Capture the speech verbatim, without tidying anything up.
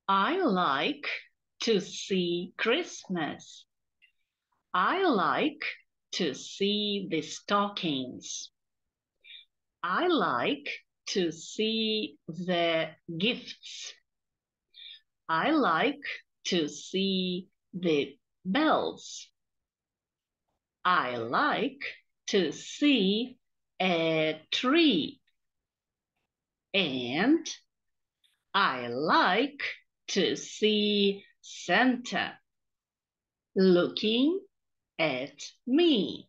I like to see Christmas. I like to see the stockings. I like to see the gifts. I like to see the bells. I like to see a tree. And I like to see Santa looking at me.